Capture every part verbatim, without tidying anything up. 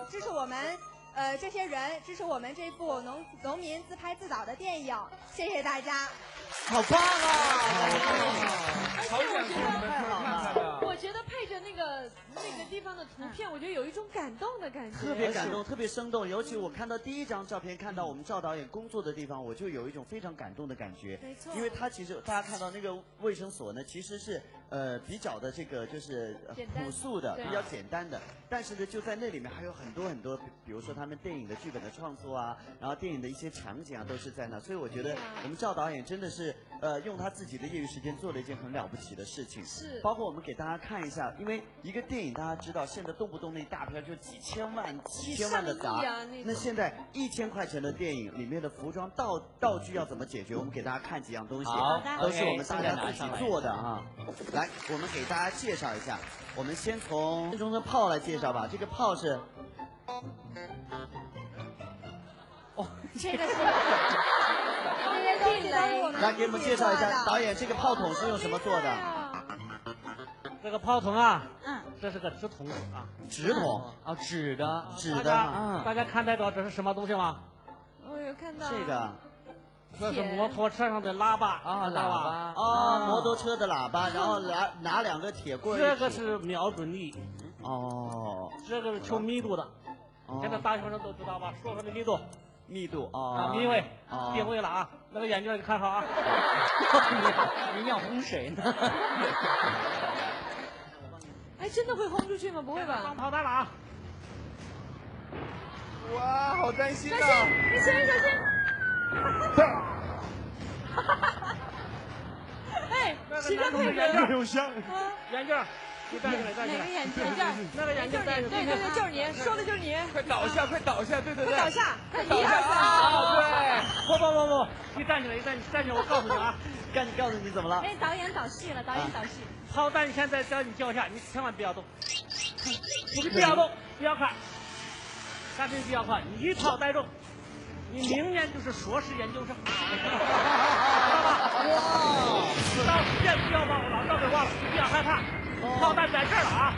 支持我们。呃，这些人支持我们这部农农民自拍自导的电影，谢谢大家。 好棒啊！ 而且我觉得，我觉得配着那个那个地方的图片，我觉得有一种感动的感觉。 特别感动，特别生动。尤其我看到第一张照片，看到我们赵导演工作的地方，我就有一种非常感动的感觉。 没错。 因为他其实大家看到那个卫生所呢，其实是呃比较的这个就是朴素的，比较简单的。但是呢，就在那里面还有很多很多，比如说他们电影的剧本的创作啊，然后电影的一些场景啊，都是在那。所以我觉得我们赵导演真的是呃用他自己的业余时间做了一件很了不起的事情。 是。 包括我们给大家看一下，因为一个电影大家知道，现在动不动那大片就几千万、几千万的砸。那现在一千块钱的电影里面的服装道道具要怎么解决？我们给大家看几样东西，都是我们大家自己做的啊。来，我们给大家介绍一下。我们先从中的炮来介绍吧。这个炮是， 哦，这个是， 这些东西都是我们来给我们介绍一下，导演这个炮筒是用什么做的？ 这个炮筒啊，嗯，这是个纸筒啊， 纸筒啊，纸的， 纸的啊。 大家看得到这是什么东西吗？ 我有看到。 这个。 这是摩托车上的喇叭啊，喇叭啊，摩托车的喇叭，然后拿拿两个铁棍。 这个是瞄准力， 哦， 这个是求密度的。现在大学生都知道吧？说说的密度， 密度啊， 密位，定位了啊。那个眼镜你看好啊。 您要轰谁呢？ 哎，真的会轰出去吗？不会吧？ 放炮弹了啊！ 哇，好担心啊！ 小心，你小心，小心。哎，谁在配眼镜有香？ 眼镜，你戴起来，戴起来。 哪个眼镜？眼镜？ 那个眼镜戴起来。 对对对，就是你，说的就是你。 快倒下，快倒下！对对对， 快倒下！ 快倒下！啊！对， 不不不不，你站起来，你站，你站起来，我告诉你啊， 告你告诉你怎么了？ 哎，导演导戏了，导演导戏。 炮弹现在在你脚下，你千万不要动，你不要动，不要看，干脆不要看，你一炮带中。你明年就是硕士研究生，知道吧？哇！到时间不要忘了，老赵给忘了，不要害怕，炮弹在这儿了啊！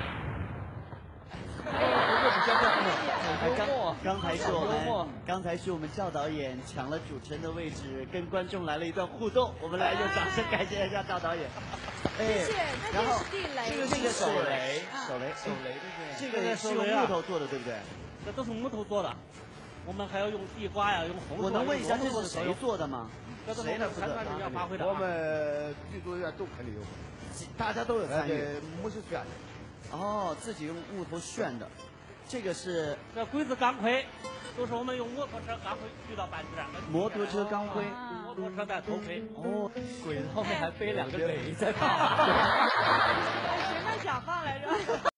刚刚才是我们刚才是我们赵导演抢了主持人的位置，跟观众来了一段互动，我们来用掌声感谢一下赵导演。 哎，然后这个这个手雷，手雷， 手雷， 这个这个是用木头做的，对不对？ 这都是木头做的。我们还要用地瓜呀，用红薯。 我能问一下这是谁做的吗？ 谁来负责？要发挥的。 我们剧组员都肯定有， 大家都有参与。 木头炫的。 哦，自己用木头炫的，这个是。 这鬼子钢盔，都是我们用摩托车钢盔锯到板子上。 摩托车钢盔。 摩托车带头盔。 哦，鬼子后面还背两个雷在跑。 谁那想放来着？